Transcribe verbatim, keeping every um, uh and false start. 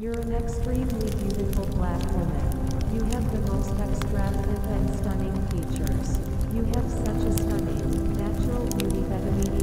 You're an extremely beautiful black woman. You have the most extravagant and stunning features. You have such a stunning, natural beauty that immediately